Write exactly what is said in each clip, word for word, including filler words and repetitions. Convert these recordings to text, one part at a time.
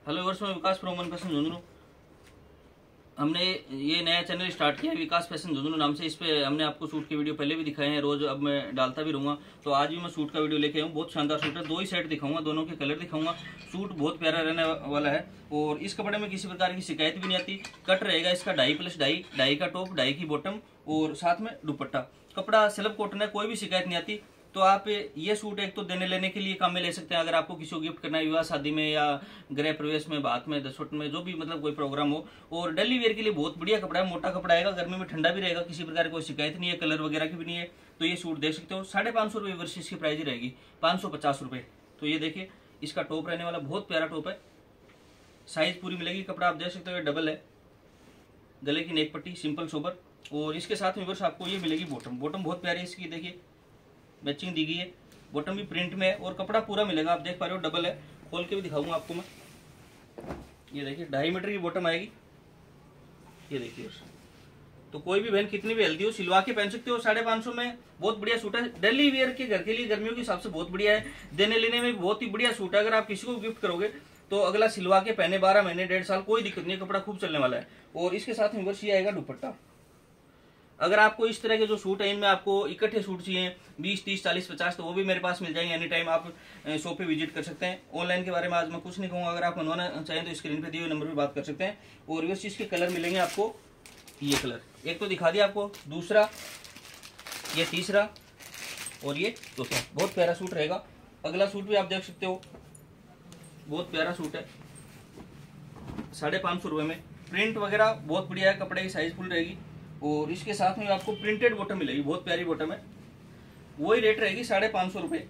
Hello वर्ष में Vikas from One Fashion Jhunjhunu. हमने ये नया चैनल स्टार्ट किया है विकास फैशन झुंझुनू नाम से। इस पे हमने आपको सूट की वीडियो पहले भी दिखाए हैं, रोज अब मैं डालता भी रहूंगा। तो आज भी मैं सूट का वीडियो लेके आऊँ। बहुत शानदार सूट है, दो ही सेट दिखाऊंगा, दोनों के कलर दिखाऊंगा। सूट बहुत प्यारा रहने वाला है और इस कपड़े में किसी प्रकार की शिकायत भी नहीं आती। कट रहेगा इसका ढाई प्लस ढाई, ढाई का टॉप, ढाई की बॉटम और साथ में दुपट्टा। कपड़ा सिल्क कॉटन है, कोई भी शिकायत नहीं आती। तो आप ये सूट एक तो देने लेने के लिए काम में ले सकते हैं। अगर आपको किसी को गिफ्ट करना है विवाह शादी में या गृह प्रवेश में, बात में, दसवट में, जो भी मतलब कोई प्रोग्राम हो। और डेली वेयर के लिए बहुत बढ़िया कपड़ा है, मोटा कपड़ा आएगा, गर्मी में ठंडा भी रहेगा, किसी प्रकार की कोई शिकायत नहीं है, कलर वगैरह की भी नहीं है। तो ये सूट देख सकते हो। साढ़े पाँच सौ रुपये वर्ष इसकी प्राइस रहेगी, पाँच सौ पचास रुपये। तो ये देखिए इसका टॉप रहने वाला, बहुत प्यारा टॉप है, साइज पूरी मिलेगी। कपड़ा आप देख सकते हो डबल है, गले की नेक पट्टी सिंपल सोबर। और इसके साथ में वर्ष आपको ये मिलेगी बॉटम। बॉटम बहुत प्यारी है इसकी, देखिए मैचिंग दी गई है। बॉटम भी प्रिंट में है और कपड़ा पूरा मिलेगा, आप देख पा रहे हो डबल है। खोल के भी दिखाऊंगा आपको मैं। ये देखिए ढाई मीटर की बॉटम आएगी, ये देखिए। तो कोई भी बहन कितनी भी हेल्दी हो सिलवा के पहन सकते हो। साढ़े पाँच सौ में बहुत बढ़िया सूट है, डेली वेयर के घर के लिए गर्मियों के हिसाब से बहुत बढ़िया है। देने लेने में बहुत ही बढ़िया सूट है। अगर आप किसी को गिफ्ट करोगे तो अगला सिलवा के पहने बारह महीने डेढ़ साल कोई दिक्कत नहीं है, कपड़ा खूब चलने वाला है। और इसके साथ में बस ये आएगा दुपट्टा। अगर आपको इस तरह के जो सूट है इनमें आपको इकट्ठे सूट चाहिए बीस तीस चालीस पचास, तो वो भी मेरे पास मिल जाएंगे। एनी टाइम आप शॉप पे विजिट कर सकते हैं। ऑनलाइन के बारे में आज मैं कुछ नहीं कहूँगा। अगर आप बनवाना चाहें तो स्क्रीन पे दिए हुए नंबर पे बात कर सकते हैं। और इस चीज़ के कलर मिलेंगे आपको। ये कलर एक तो दिखा दिया आपको, दूसरा ये, तीसरा और ये चौथा। बहुत प्यारा सूट रहेगा। अगला सूट भी आप देख सकते हो, बहुत प्यारा सूट है, साढ़े पाँच सौ रुपये में। प्रिंट वगैरह बहुत बढ़िया है, कपड़े की साइज फुल रहेगी। और इसके साथ में आपको प्रिंटेड बॉटम मिलेगी, बहुत प्यारी बॉटम है। वही रेट रहेगी साढ़े पाँच सौ रुपये।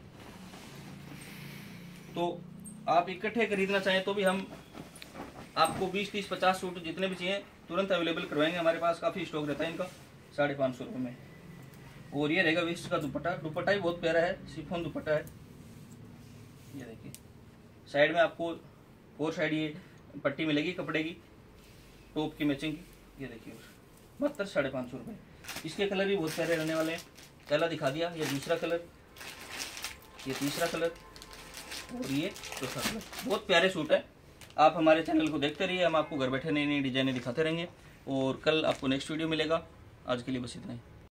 तो आप इकट्ठे खरीदना चाहें तो भी हम आपको बीस तीस पचास सूट जितने भी चाहिए तुरंत अवेलेबल करवाएंगे। हमारे पास काफ़ी स्टॉक रहता है इनका, साढ़े पाँच सौ रुपये में। और ये रहेगा वेस्ट का दुपट्टा। दुपट्टा भी बहुत प्यारा है, शिफॉन दुपट्टा है। ये देखिए साइड में आपको फोर साइड ये पट्टी मिलेगी कपड़े की, टॉप की मैचिंग की। ये देखिए मात्र साढ़े पाँच सौ रुपये। इसके कलर भी बहुत प्यारे रहने वाले हैं। पहला दिखा दिया, ये दूसरा कलर, ये तीसरा कलर और ये चौथा कलर। बहुत प्यारे सूट है। आप हमारे चैनल को देखते रहिए, हम आपको घर बैठे नई नई डिजाइनें दिखाते रहेंगे। और कल आपको नेक्स्ट वीडियो मिलेगा। आज के लिए बस इतना ही।